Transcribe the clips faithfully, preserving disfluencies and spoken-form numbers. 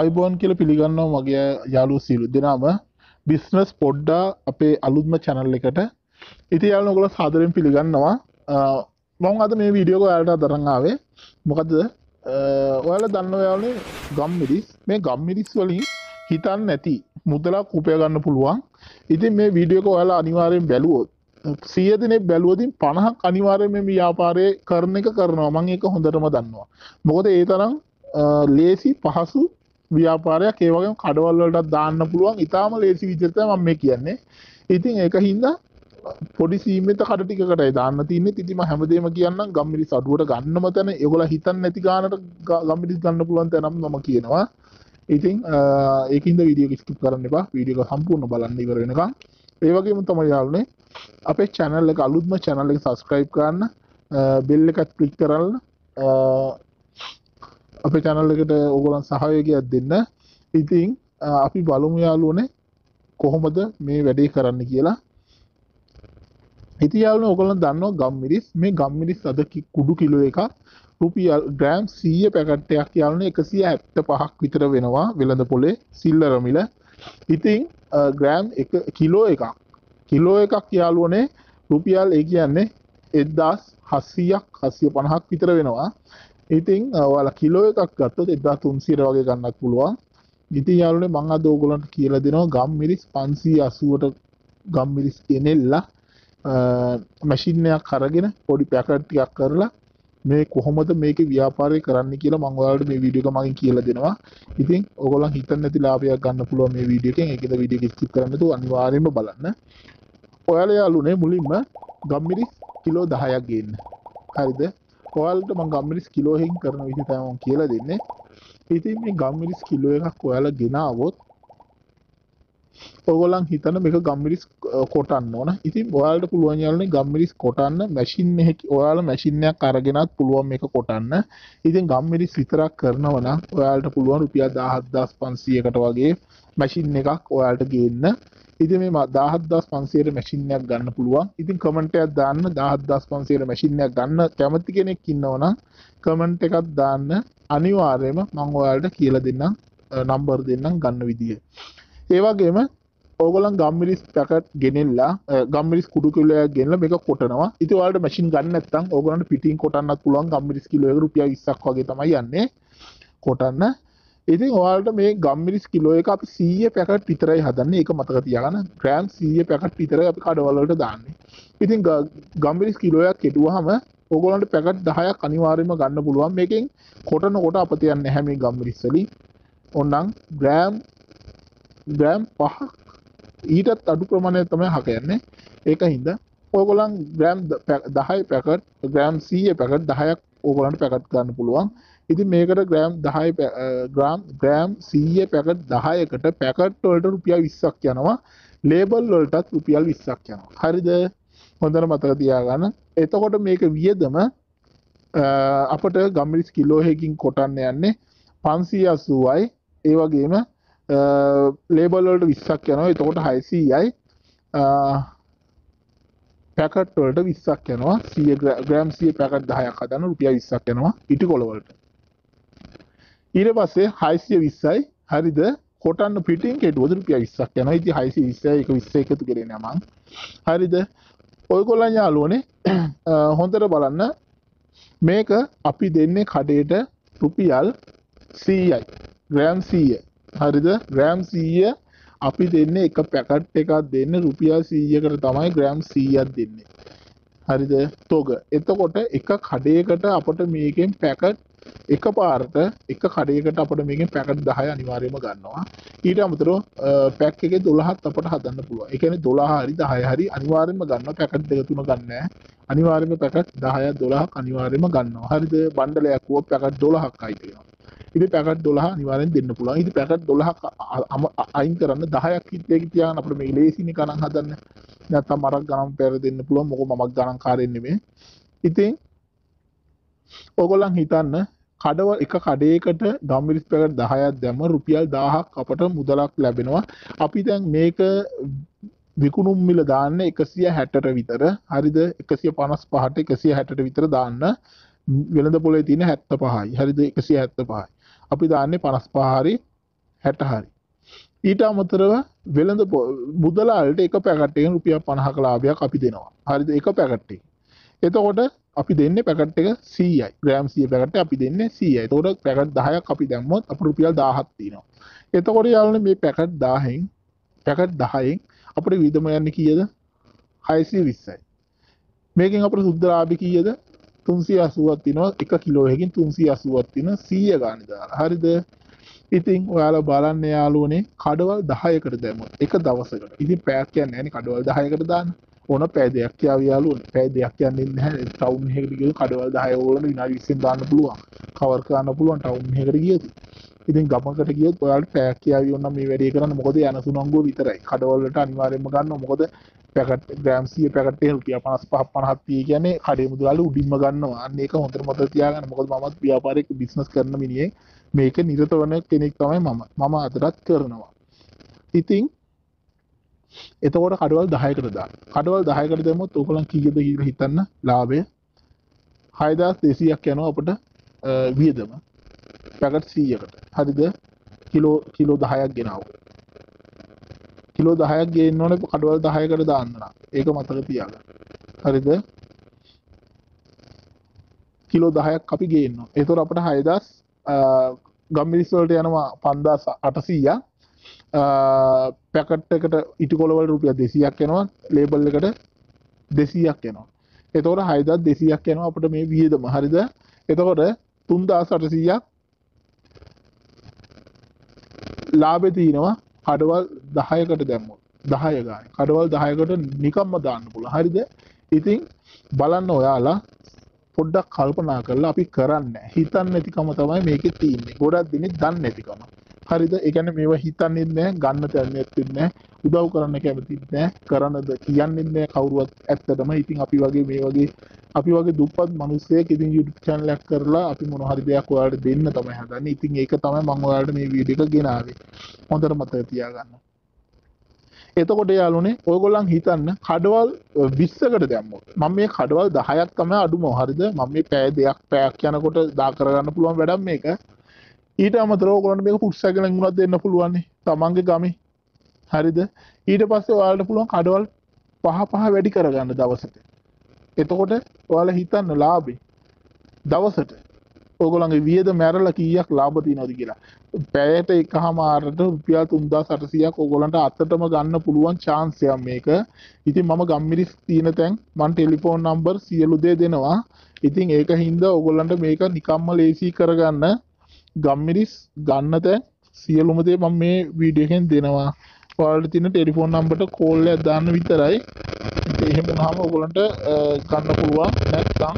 ආයිබෝන් කියලා පිළිගන්නවා මගේ යාළුවෝ සියලු දෙනාම බිස්නස් පොඩ්ඩා අපේ අලුත්ම channel එකට. ඉතින් යාළුවෝ ඔයගොල්ලෝ සාදරයෙන් පිළිගන්නවා. මම අද මේ වීඩියෝ එක ඔයාලට අරන් ආවේ. මොකද ඔයාලා දන්නවා යාළුවනේ ගම්මිරිස් මේ ගම්මිරිස් වලින් හිතන්න නැති මුදලක් උපය ගන්න පුළුවන්. ඉතින් මේ වීඩියෝ එක ඔයාලා අනිවාර්යෙන් බැලුවොත් සිය දෙනෙක් බැලුවොතින් පනහක් අනිවාර්යෙන් මේ ව්‍යාපාරයේ කරන එක කරනවා. මම ඒක හොඳටම දන්නවා. මොකද ඒ තරම් ලේසි පහසු ව්‍යාපාරයක් ඒ වගේම කඩවල් වලට දාන්න පුළුවන්. ඊටාම ලේසි විදිහට තමයි මම මේ කියන්නේ. ඉතින් ඒකින්ද පොඩි සීමිත කඩ ටිකකටයි දාන්න තියෙන්නේ. ඉතින් මම හැමදේම කියන්නම් ගම්මිරිස් අඩුවට ගන්නම තැන ඒගොල්ලෝ හිතන්නේ නැති ගානට ගම්මිරිස් ගන්න පුළුවන් තැනම මම කියනවා. ඉතින් ඒකින්ද වීඩියෝ එක ස්කිප් කරන්න එපා. වීඩියෝ එක සම්පූර්ණ බලන්න ඉවර වෙනකන්. ඒ වගේම තමයි යාළුවනේ අපේ channel එක අලුත්ම channel එක subscribe කරන්න, bell එකත් click කරන්න. අපේ channel එකට ඕගොල්ලන් සහයෝගයක් දෙන්න. ඉතින් අපි බලමු යාළුවනේ කොහොමද මේ වැඩේ කරන්න කියලා. ඉතින් යාළුවනේ ඕගොල්ලන් දන්නවා ගම්මිරිස් මේ ගම්මිරිස් අද කුඩු කිලෝ එකක් රුපියල් ග්‍රෑම් සීය පැකට් එකක් යාළුවනේ එකසිය හැත්තෑ පහක් විතර වෙනවා වෙළඳ පොලේ සිල්ලර මිල. ඉතින් ග්‍රෑම් එක කිලෝ එකක් කිලෝ එකක් යාළුවනේ රුපියල් ඒ කියන්නේ එක්දාස් හත්සීයක් හත්සිය පනහක් විතර වෙනවා. ඉතින් ඔයාලා කිලෝ එකක් ගත්තොත් එක්දාස් තුන්සීයට වගේ ගන්නත් පුළුවන්. ඉතින් යාළුවනේ මම අද ඕගොල්ලන්ට කියලා දෙනවා ගම්මිරිස් පන්සීය අසූවට ගම්මිරිස් ගෙනෙල්ලා මැෂින් එකක් අරගෙන පොඩි පැකට් ටිකක් කරලා මේ කොහොමද මේකේ ව්‍යාපාරය කරන්න කියලා මම ඔයාලට මේ වීඩියෝ එක මගෙන් කියලා දෙනවා. ඉතින් ඕගොල්ලන් හිතන්නේ නැති ලාභයක් ගන්න පුළුවන් මේ වීඩියෝ එකෙන්. ඒකද වීඩියෝ එක ස්කිප් කරන්න නැතුව අනිවාර්යයෙන්ම බලන්න. ඔයාලා යාළුවනේ මුලින්ම ගම්මිරිස් කිලෝ දහයක් ගේන්න. හරිද? ඔයාලට මම ගම්මිරිස් කිලෝ එකකින් කරන විදිහ තමයි මම කියලා දෙන්නේ. ඉතින් මේ ගම්මිරිස් කිලෝ එකක් ඔයාලා ගෙනාවොත් ඔයගොල්ලන් හිතන මේක ගම්මිරිස් කොටන්න ඕන. ඉතින් ඔයාලට පුළුවන් යාළුවනේ ගම්මිරිස් කොටන්න මැෂින් එකක ඔයාලා මැෂින් එකක් අරගෙනත් පුළුවන් මේක කොටන්න. ඉතින් ගම්මිරිස් විතරක් කරනවා නම් ඔයාලට පුළුවන් රුපියල් දහහත්දාස් පන්සීයකට වගේ මැෂින් එකක් ඔයාලට ගේන්න. ඉතින් මේ දහහත්දාස් පන්සීයට මැෂින් එකක් ගන්න පුළුවන්. ඉතින් කමෙන්ට් එකක් දාන්න දහහත්දාස් පන්සීයට මැෂින් එකක් ගන්න කැමති කෙනෙක් ඉන්නවා නම් කමෙන්ට් එකක් දාන්න. අනිවාර්යයෙන්ම මම ඔයාලට කියලා දෙන්නම් නම්බර් දෙන්නම් ගන්න විදිය. ඒ වගේම ඕගොල්ලන් ගම්මිරිස් පැකට් ගෙනෙල්ලා ගම්මිරිස් කුඩු කිලෝයක් ගෙනලා මේක කොටනවා. ඉතින් ඔයාලට මැෂින් ගන්න නැත්නම් ඕගොල්ලන්ට පිටින් කොටන්නත් පුළුවන්. ගම්මිරිස් කිලෝ එක රුපියල් විස්සක් වගේ තමයි යන්නේ කොටන්න. ඉතින් ඔයාලට මේ ගම්මිරිස් කිලෝ එක අපි සීය පැකට් විතරයි හදන්නේ. ඒක මතක තියාගන්න. ග්‍රෑම් සීය පැකට් විතරයි අපි කඩවල වලට දාන්නේ. ඉතින් ගම්මිරිස් කිලෝයක් කෙටුවාම ඕගොල්ලන්ට පැකට් දහයක් අනිවාර්යයෙන්ම ගන්න පුළුවන්. මේකෙන් කොටන කොට අපත යන්නේ නැහැ මේ ගම්මිරිස් වලින්. ඕනනම් ග්‍රෑම් ග්‍රෑම් පහක් ඊටත් අඩු ප්‍රමාණයක් තමයි හක යන්නේ. ඒකින්ද ඕගොල්ලන් ග්‍රෑම් දහය පැකට් ග්‍රෑම් සීය පැකට් දහයක් ඕගොල්ලන්ට පැකට් ගන්න පුළුවන්. ඉතින් මේකට ග්‍රෑම් දහය ග්‍රෑම් ග්‍රෑම් සීය පැකට් දහයකට පැකට් වලට රුපියල් විස්සක් යනවා. ලේබල් වලටත් රුපියල් විස්සක් යනවා. හරිද? හොඳට මතක තියාගන්න. එතකොට මේක වියදම අපට ගම්මිරිස් කිලෝ එකකින් කොටන්න යන්නේ පන්සීය අසූවයි. ඒ වගේම ලේබල් වලට විස්සක් යනවා. එතකොට හයසීයයි. පැකට් වලට විස්සක් යනවා. සීය ග්‍රෑම් සීය පැකට් දහයක් හදන්න රුපියල් විස්සක් යනවා ඉටි කොළ වලට. ඊට පස්සේ හයසිය විස්සයි. හරිද? කොටන්න පිටින් කෙටුවොත් රුපියල් විස්සක් යනවා. ඉතින් හයසිය විස්සයි එක විස්ස එකතු කරගෙන යමන්. හරිද? ඔයගොල්ලන් යාළුවනේ හොඳට බලන්න මේක අපි දෙන්නේ කඩේට රුපියල් සීයයි. ග්‍රෑම් සීය. හරිද? ග්‍රෑම් සීය අපි දෙන්නේ එක පැකට් එකක් දෙන්න රුපියල් සීයකට තමයි ග්‍රෑම් සීයක් දෙන්නේ. හරිද? තොග. එතකොට එක කඩේකට අපට මේකෙන් පැකට් එකපාරට එක කඩේකට අපට මේකෙන් පැකට් දහය අනිවාර්යයෙන්ම ගන්නවා. ඊට අමතරව පැක් එකේ දොළහක් අපට හදන්න පුළුවන්. ඒ කියන්නේ දොළහ හරි දහය හරි අනිවාර්යයෙන්ම ගන්නවා. පැකට් දෙක තුන ගන්න නැහැ. අනිවාර්යයෙන්ම පැකට් දහයක් දොළහක් අනිවාර්යයෙන්ම ගන්නවා. හරිද? බණ්ඩලයක් වුව පැකට් දොළහක් අයි වෙනවා. ඉතින් පැකට් දොළහ අනිවාර්යෙන් දෙන්න පුළුවන්. ඉතින් පැකට් දොළහක් අයින් කරන්න දහයක් හිටේක තියාගෙන අපිට මේක ලේසිනේ ගණන් හදන්න. නැත්තම් මරක් ගණන් පෙර දෙන්න පුළුවන්. මොකද මමක් ගණන් කාරයෙන් නෙමෙයි. ඉතින් ඕගොල්ලන් හිතන්න කඩවල එක කඩේකට ගම්මිරිස් පැකට් දහයක් දැම්ම රුපියල් දහයක් අපට මුදලක් ලැබෙනවා. අපි දැන් මේක විකුණුම් මිල දාන්න එකසිය හැටට විතර. හරිද? එකසිය පනස් පහට එකසිය හැටට විතර දාන්න. වෙළඳ පොලේ තියෙන හැත්තෑ පහයි. හරිද? එකසිය හැත්තෑ පහයි. අපි දාන්නේ පනස් පහ හරි හැට හරි. ඊට අමතරව වෙළඳ මුදලාලට එක පැකට් එකෙන් රුපියල් පනහක ලාභයක් අපි දෙනවා. හරිද? එක පැකට් එක. එතකොට අපි දෙන්නේ පැකට් එක සීයයි. ග්‍රෑම් සීය පැකට් එක අපි දෙන්නේ සීයයි. එතකොට පැකට් දහයක් අපි දැම්මොත් අපිට රුපියල් දහයක් තියෙනවා. එතකොට යාළුවනේ මේ පැකට් දහයෙන් පැකට් දහයෙන් අපිට විදම යන්නේ කීයද? හයසිය විස්සයි. මේකෙන් අපිට සුද්ධ ලාභය කීයද? තුන්සිය අසූවක් තියෙනවා. එක කිලෝ එකකින් තුන්සිය අසූවක් තියෙනවා සීය ගානේ දාලා. හරිද? ඉතින් ඔයාලා බලන්න යාළුවනේ කඩවල් දහයකට දැම්මොත් එක දවසකට. ඉතින් පැයක් කියන්නේ නැහැනේ කඩවල් දහයකට දාන්න. ඕන පැය දෙකක් යාවි යාළුවනේ. පැය දෙකක් යන්නේ නැහැ. ටවුන් එකකට ගියොත් කඩවල් දහය ඕගොල්ලෝ විනාඩි විස්සෙන් දාන්න පුළුවන්. කවර් කරන්න පුළුවන් ටවුන් එකකට ගියොත්. ඉතින් ගමකට ගියොත් ඔයාලට පැයක් යාවි ඕන මේ වැඩේ කරන්න. මොකද යන සුනංගුව විතරයි. කඩවල් වලට අනිවාර්යයෙන්ම ගන්නවා. මොකද පැකට් ග්‍රෑම් සීය පැකට් එක රුපියල් පනස් පහක් පනහක් තියෙයි කියන්නේ කඩේ මුදලාලි උඩින්ම ගන්නවා. අන්න ඒක හොඳට මතක තියාගන්න. මොකද මමත් ව්‍යාපාරික බිස්නස් කරන මිනිහෙක්. මේක නිරත වන කෙනෙක් තමයි මම. මම අදටත් කරනවා. ඉතින් එතකොට කඩවල් දහයකට දාන්න. කඩවල් දහයකට දැම්මොත් ඕගොල්ලන් කීයද කියලා හිතන්න ලාභය. හයදාස් දෙසීයක් යනවා අපිට වියදම. පැකට් සීයකට. හරිද? කිලෝ කිලෝ දහයක් ගෙනාවු. කිලෝ දහයක් ගේන්න ඕනේ කඩවල් දහයකට දාන්න නම්. ඒක මතක තියාගන්න. හරිද? කිලෝ දහයක් අපි ගේනවා. ඒතකොට අපිට හයදාස් ගම්මිරිස් වලට යනවා පන්දාස් අටසීයක්. පැකට් එකට ඉටු කොළ වල රුපියල් දෙසීයක් යනවා. ලේබල් එකට දෙසීයක් යනවා. එතකොට හයදාස් දෙසීයක් යනවා අපිට මේ වියදම. හරිද? එතකොට තුන්දාස් අටසීයක් ලාභේ තියෙනවා කඩවල් දහයකට දැම්මොත්. දහය ගානේ. කඩවල් දහයකට නිකම්ම දාන්න පුළුවන්. හරිද? ඉතින් බලන්න ඔයාලා පොඩ්ඩක් කල්පනා කරලා අපි කරන්නේ හිතන්නේ නැතිකම තමයි මේකේ තියෙන්නේ. ගොඩක් දිනේ දන්නේ නැතිකම. හරිද? ඒ කියන්නේ මේවා හිතන්නේ නැහැ, ගන්න තැන්නේ නැහැ, උදව් කරන්න කැමතිත් නැහැ, කරන්නද කියන්නේ නැහැ කවුරුවත් ඇත්තටම. ඉතින් අපි වගේ මේ වගේ අපි වගේ දුප්පත් මිනිස්සෙක් ඉතින් YouTube channel එකක් කරලා අපි මොන හරි දෙයක් ඔයාලට දෙන්න තමයි හදන්නේ. ඉතින් ඒක තමයි මම ඔයාලට මේ වීඩියෝ එක ගෙනාවේ. හොඳට මතක තියාගන්න. එතකොට යාළුවනේ ඔයගොල්ලන් හිතන්න කඩවල් විස්සකට දැම්මොත් මම මේ කඩවල් දහයක් තමයි අඩුම. හරිද? මම මේ පැය දෙකක් පැයක් යනකොට දා කරගන්න පුළුවන් වැඩක් මේක. ඊට අමතරව ඔයගොල්ලන්ට මේක පුට් සැකලෙන් උනත් දෙන්න පුළුවන් නේ තමන්ගේ ගමේ. හරිද? ඊට පස්සේ ඔයාලට පුළුවන් කඩවල් පහ පහ වැඩි කරගන්න දවසට. එතකොට ඔයාලා හිතන්න ලාභේ දවසට ඔයගොල්ලන්ගේ වියදම මැරලා කීයක් ලාභ තියනවද කියලා. පැයට එකමාරට රුපියල් තුන්දාස් අටසීයක් ඔයගොල්ලන්ට අතටම ගන්න පුළුවන් chance එකක් මේක. ඉතින් මම ගම්මිරිස් තියෙන තැන් මම ටෙලිෆෝන් නම්බර් සියලු දේ දෙනවා. ඉතින් ඒක හින්දා ඔයගොල්ලන්ට මේක නිකම්ම ලේසි කරගන්න ගම්මිරිස් ගන්න තැන් සියලුම දේ මම මේ වීඩියෝ එකෙන් දෙනවා. ඔයාලට තියෙන ටෙලිෆෝන් නම්බරට කෝල් එකක් දාන්න විතරයි. ඉතින් එහෙම වුණාම ඔයගොල්ලන්ට ගන්න පුළුවන්. නැත්නම්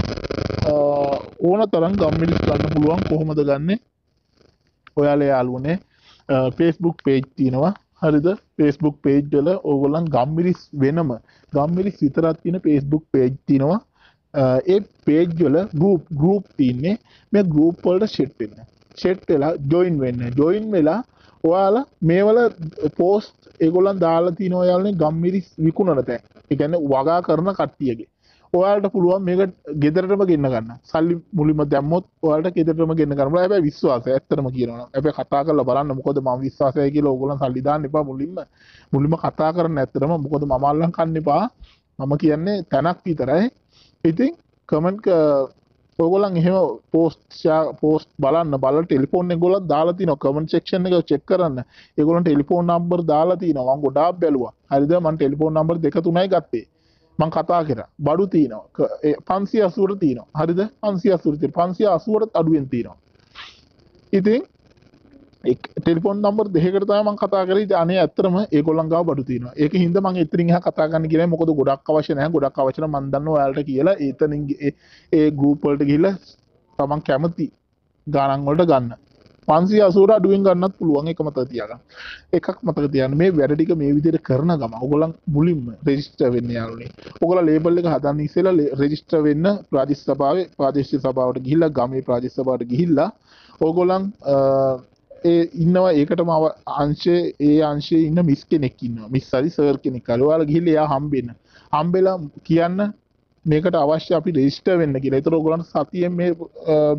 ඕන තරම් ගම්මිරිස් ගන්න පුළුවන්. කොහොමද ගන්නෙ? ඔයාලා යාළුවනේ Facebook page තියෙනවා. හරිද? Facebook page වල ඕගොල්ලන් ගම්මිරිස් වෙනම ගම්මිරිස් විතරක් තියෙන Facebook page තියෙනවා. ඒ page වල group group තියෙන්නේ. මේ group වලට set වෙන්න. set වෙලා join වෙන්න. join වෙලා ඔයාලා මේවල post ඒගොල්ලන් දාලා තිනවා යාළුවනේ ගම්මිරිස් විකුණන තැන්. ඒ කියන්නේ වගා කරන කට්ටියගේ. ඔයාලට පුළුවන් මේක ගෙදරටම ගෙන්න ගන්න. සල්ලි මුලින්ම දැම්මොත් ඔයාලට ගෙදරටම ගෙන්න ගන්න පුළුවන්. හැබැයි විශ්වාසය ඇත්තටම කියනවා. හැබැයි කතා කරලා බලන්න. මොකද මම විශ්වාසයි කියලා ඕගොල්ලන් සල්ලි දාන්න එපා මුලින්ම. මුලින්ම කතා කරන්න ඇත්තටම. මොකද මම අල්ලන් කන්න එපා. මම කියන්නේ තැනක් විතරයි. ඉතින් කමෙන්ට් ඔයගොල්ලන් එහෙම පෝස්ට් පෝස්ට් බලන්න බලලා ටෙලිෆෝන් එක ගොල්ලන් දාලා තිනවා කමෙන්ට් සෙක්ෂන් එක චෙක් කරන්න. ඒගොල්ලන් ටෙලිෆෝන් නම්බර් දාලා තිනවා. මම ගොඩාක් බැලුවා. හරිද? මම ටෙලිෆෝන් නම්බර් දෙක තුනයි ගත්තේ. මං කතා කරා. බඩු තියෙනවා. පන්සිය අසූවට තියෙනවා. හරිද? පන්සිය අසූවට තියෙනවා. පන්සිය අසූවට අඩුවෙන් තියෙනවා. ඉතින් ඒ ටෙලිෆෝන් නම්බර් දෙකකට තමයි මං කතා කරේ. ඉතින් අනේ ඇත්තටම ඒගොල්ලන් ගාව බඩු තියෙනවා. ඒක හින්දා මං එතනින් එහා කතා කරන්න ගියේ නැහැ. මොකද ගොඩක් අවශ්‍ය නැහැ. ගොඩක් අවශ්‍ය නම් මං දන්නවා ඔයාලට කියලා එතනින් ඒ ගෲප් වලට ගිහිල්ලා තමන් කැමති ගාණන් වලට ගන්න. පන්සිය අසූවට අඩුවෙන් ගන්නත් පුළුවන්. ඒක මතක තියාගන්න. එකක් මතක තියාගන්න මේ වැඩ ටික මේ විදිහට කරන ගම ඔයගොල්ලන් මුලින්ම රෙජිස්ටර් වෙන්න යාළුවනේ. ඔයගොල්ලෝ ලේබල් එක හදන්න ඉස්සෙල්ලා රෙජිස්ටර් වෙන්න ප්‍රාදේශීය සභාවේ ප්‍රාදේශීය සභාවට ගිහිල්ලා ගමේ ප්‍රාදේශීය සභාවට ගිහිල්ලා ඔයගොල්ලන් ඒ ඉන්නවා ඒකටම අංශයේ ඒ අංශයේ ඉන්න මිස් කෙනෙක් ඉන්නවා. මිස් හරි සර් කෙනෙක් හරි. ඔයාලා ගිහිල්ලා එයා හම්බෙන්න. හම්බෙලා කියන්න මේකට අවශ්‍ය අපි රෙජිස්ටර් වෙන්න කියලා. ඒතර ඔයගොල්ලන් සතියෙන් මේ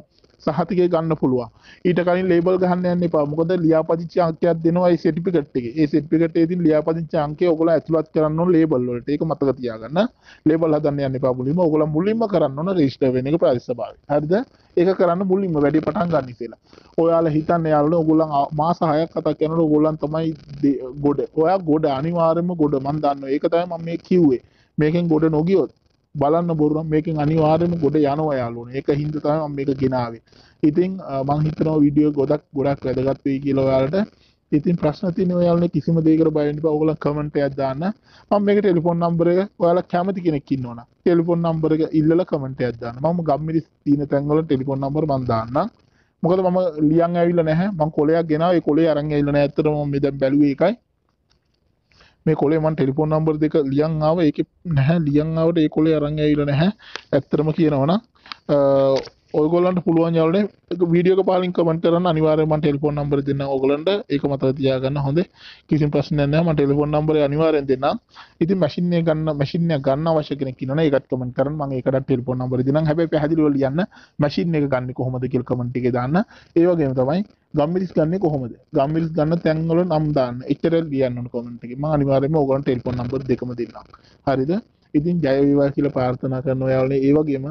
සහතිකය ගන්න පුළුවන්. ඊට කලින් ලේබල් ගහන්න යන්න එපා. මොකද ලියාපදිංචි අංකයක් දෙනවා ඒ සර්ටිෆිකේට් එකේ. ඒ සර්ටිෆිකේට් එකේ තියෙන ලියාපදිංචි අංකය ඔයගොල්ලෝ ඇතුළත් කරන්න ඕන ලේබල් වලට. ඒක මතක තියාගන්න. ලේබල් හදන්න යන්න එපා මුලින්ම. ඔයගොල්ලෝ මුලින්ම කරන්න ඕන රෙජිස්ටර් වෙන එක ප්‍රතිස්ථාපනය. හරිද? ඒක කරන්න මුලින්ම වැඩි පටන් ගන්න ඉස්සෙල්ලා. ඔයාලා හිතන්නේ යාළුවෝ ඔයගොල්ලන් මාස හයක් අතක් යනකොට ඔයගොල්ලන් තමයි ගොඩ. ඔයා ගොඩ අනිවාර්යයෙන්ම ගොඩ. මම දන්නවා. ඒක තමයි මම මේ කිව්වේ. මේකෙන් ගොඩ නොගියොත් බලන්න බොරු නම් මේකෙන් අනිවාර්යයෙන්ම ගොඩ යනවා යාළුවනේ. ඒක හින්දා තමයි මම මේක ගෙනාවේ. ඉතින් මම හිතනවා වීඩියෝ ගොඩක් ගොඩක් වැදගත් වෙයි කියලා ඔයාලට. ඉතින් ප්‍රශ්න තියෙන ඔයාලනේ කිසිම දෙයකට බය වෙන්න එපා. ඔයගොල්ලෝ කමෙන්ට් එකක් දාන්න. මම මේක ටෙලිෆෝන් නම්බර එක ඔයාලා කැමති කෙනෙක් ඉන්නවනම් ටෙලිෆෝන් නම්බර එක ඉල්ලලා කමෙන්ට් එකක් දාන්න. මම ගම්මිරිස් තියෙන තැන් වල ටෙලිෆෝන් නම්බර මම දාන්නම්. මොකද මම ලියන් ඇවිල්ලා නැහැ. මම කොලයක් ගෙනාවා. ඒ කොලේ අරන් ඇවිල්ලා නැහැ. ඇත්තටම මම මේ දැන් බැලුවේ ඒකයි. මේ කොලේ මම ටෙලිෆෝන් නම්බර දෙක ලියන් ආවා. ඒකේ නැහැ ලියන් ආවට ඒ කොලේ අරන් ඇවිල්ලා නැහැ. ඇත්තටම කියනවනම් ඔයගොල්ලන්ට පුළුවන් යාළුවනේ වීඩියෝ එක පාලින් කමෙන්ට් කරන්න අනිවාර්යයෙන් මම ටෙලිෆෝන් නම්බර දෙන්නම් ඔයගොල්ලන්ට. ඒක මතක තියාගන්න හොඳේ. කිසිම ප්‍රශ්නයක් නැහැ. මම ටෙලිෆෝන් නම්බරය අනිවාර්යෙන් දෙන්නම්. ඉතින් මැෂින් එක ගන්න මැෂින් එක ගන්න අවශ්‍ය කෙනෙක් ඉන්නවනේ ඒකත් කමෙන්ට් කරන්න. මම ඒකට ටෙලිෆෝන් නම්බරය දෙන්නම්. හැබැයි පැහැදිලිව ලියන්න මැෂින් එක ගන්න කොහොමද කියලා කමෙන්ට් එකේ දාන්න. ඒ වගේම තමයි ගම්මිරිස් ගන්නේ කොහොමද? ගම්මිරිස් ගන්න තැන් වල නම් දාන්න. එච්චර ලියන්න ඕන කමෙන්ට් එකේ. මම අනිවාර්යයෙන්ම ඔයගොල්ලන්ට ටෙලිෆෝන් නම්බර දෙකම දෙන්නම්. හරිද? ඉතින් ජය වේවා කියලා ප්‍රාර්ථනා කරනවා යාළුවනේ. ඒ වගේම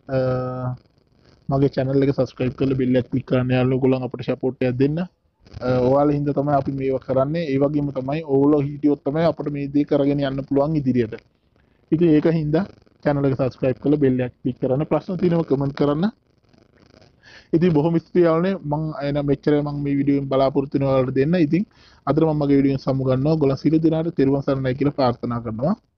මගේ channel එක subscribe කරලා bell එක click කරන්න යාළුවෝ ඔයගොල්ලන් අපිට support එකක් දෙන්න. ඔයාලා හින්දා තමයි අපි මේවා කරන්නේ. ඒ වගේම තමයි ඔයගොල්ලෝ හිටියොත් තමයි අපිට මේ දේ කරගෙන යන්න පුළුවන් ඉදිරියට. ඉතින් ඒක හින්දා channel එක subscribe කරලා bell එක click කරන්න. ප්‍රශ්න තියෙනවා comment කරන්න. ඉතින් බොහොම ස්තුතියි යාළුවනේ. මම එන මෙච්චර මම මේ වීඩියෝ එකෙන් බලාපොරොත්තු වෙන ඔයාලට දෙන්න. ඉතින් අද මම මගේ වීඩියෝ එක සමු ගන්නවා. ඔයගොල්ලන් සියලු දෙනාට තෙරුවන් සරණයි කියලා ප්‍රාර්ථනා කරනවා.